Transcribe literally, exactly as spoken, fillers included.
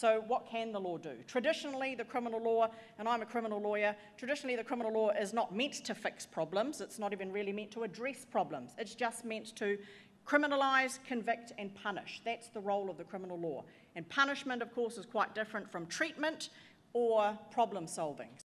So what can the law do? Traditionally, the criminal law, and I'm a criminal lawyer, traditionally the criminal law is not meant to fix problems. It's not even really meant to address problems. It's just meant to criminalise, convict and punish. That's the role of the criminal law. And punishment, of course, is quite different from treatment or problem solving.